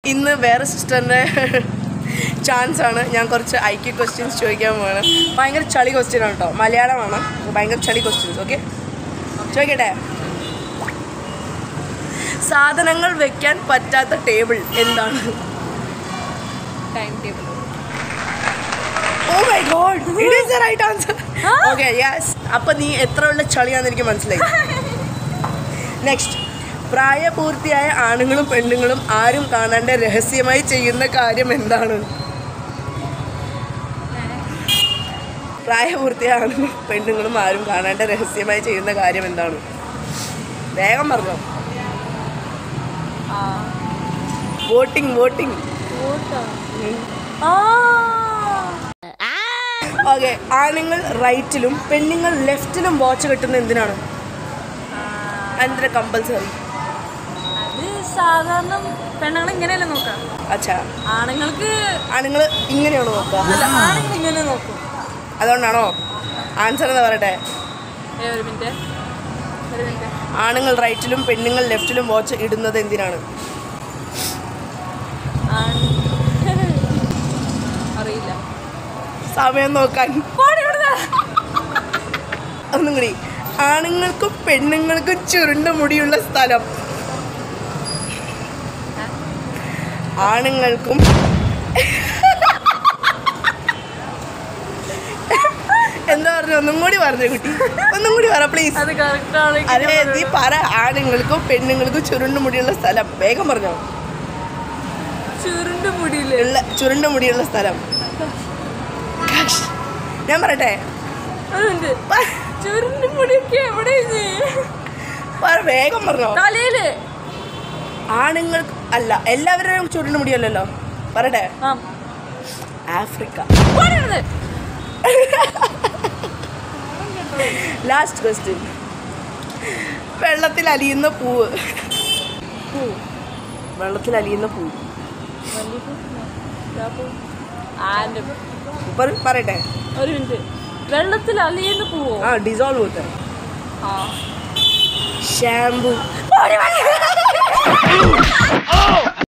ഇന്ന് വേറെ സിസ്റ്ററിൻ്റെ ചാൻസ് ആണ്. ഞാൻ കുറച്ച് IQ ക്വസ്റ്റ്യൻസ് ചോദിക്കാൻ പോവാണ്. ഭയങ്കര ചളി ക്വസ്റ്റ്യൻ ആണ് കേട്ടോ, മലയാളമാണ്. ഭയങ്കര ചളി ക്വസ്റ്റ്യൻസ്. ഓക്കെ, ചോദിക്കട്ടെ. സാധനങ്ങൾ വെക്കാൻ പറ്റാത്ത ടേബിൾ എന്താണ്? Time table. Oh my god, it is the right answer. Okay, yes. അപ്പോൾ നീ എത്ര ഉള്ള ചളിയാണെന്ന് എനിക്ക് മനസ്സിലായി. നെക്സ്റ്റ്, പ്രായപൂർത്തിയായ ആണുങ്ങളും പെണ്ണുങ്ങളും ആരും കാണാണ്ട് രഹസ്യമായി ചെയ്യുന്ന കാര്യം എന്താണ്? പ്രായപൂർത്തിയായ ആണുങ്ങളും പെണ്ണുങ്ങളും ആരും കാണാണ്ട് രഹസ്യമായി ചെയ്യുന്ന കാര്യം എന്താണ്? വേഗം പറഞ്ഞോ. വോട്ടിംഗ്. ഓക്കെ, ആണുങ്ങൾ റൈറ്റിലും പെണ്ണുങ്ങൾ ലെഫ്റ്റിലും വാച്ച് കെട്ടുന്നത് എന്തിനാണ്? അതിൻ്റെ കമ്പൽസറി. അത് സാധാരണ പെണ്ണുങ്ങൾ ഇങ്ങനെയല്ലേ നോക്കാം. അച്ഛാ, ആണുങ്ങൾ ഇങ്ങനെയാണോ നോക്കുക? ആണുങ്ങൾ ഇങ്ങനെ നോക്കും. അതുകൊണ്ടാണോ? ആൻസർ എന്താ പറയട്ടെ? ഒരു മിനിറ്റ്. ആണുങ്ങൾ റൈറ്റിലും പെണ്ണുങ്ങൾ ലെഫ്റ്റിലും വാച്ച് ഇടുന്നത് എന്തിനാണ്? അറിയില്ല. സമയം നോക്കാൻ. ഒന്നും കൂടി. ആണുങ്ങൾക്കും പെണ്ണുങ്ങൾക്കും ചുരുണ്ട മുടിയുള്ള സ്ഥലം. ആണുങ്ങൾക്കും എന്താ പറഞ്ഞു? ഒന്നും കൂടി പറഞ്ഞു കുട്ടി, ഒന്നും കൂടി പറ പ്ലീസ്. അതെ, നീ പറ. ആണുങ്ങൾക്കും പെണ്ണുങ്ങൾക്കും ചുരുണ്ട മുടിയുള്ള സ്ഥലം. വേഗം പറഞ്ഞോ. ചുരുണ്ട മുടിയുള്ള സ്ഥലം. ഞാൻ പറയട്ടെ? വേഗം പറഞ്ഞോ. ആണുങ്ങൾക്ക് അല്ല, എല്ലാവരുടെയും ചുരുണ്ട മുടിയല്ലല്ലോ. പറയട്ടെ? ആഫ്രിക്ക. Last question. വെള്ളത്തിൽ അലിയുന്ന പൂവ്. വെള്ളത്തിൽ അലിയുന്ന പൂവ് പറയട്ടെ? ഒരു മിനിറ്റ്. വെള്ളത്തിൽ അലിയുന്ന പൂവോ? ഡിസോൾവ് होता है. शैम्पू.